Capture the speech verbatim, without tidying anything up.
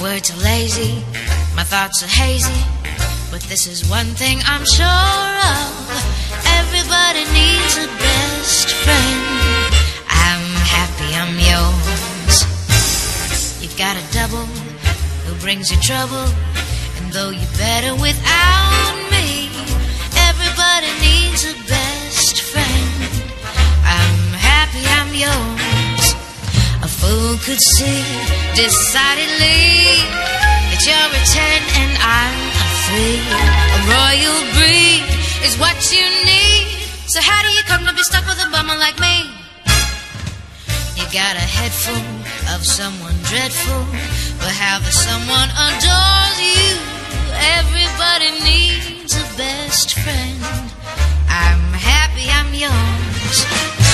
words are lazy, my thoughts are hazy, but this is one thing I'm sure of. Everybody needs a best friend. I'm happy I'm yours. You've got a double who brings you trouble, and though you're better without me, everybody needs a best friend. I'm happy I'm yours. A fool could see decidedly that you're a ten and I'm a three. A royal breed is what you need. So how do you come to be stuck with a bummer like me? You got a head full of someone dreadful, but how the someone adores you. Everybody needs a best friend. I'm happy I'm yours.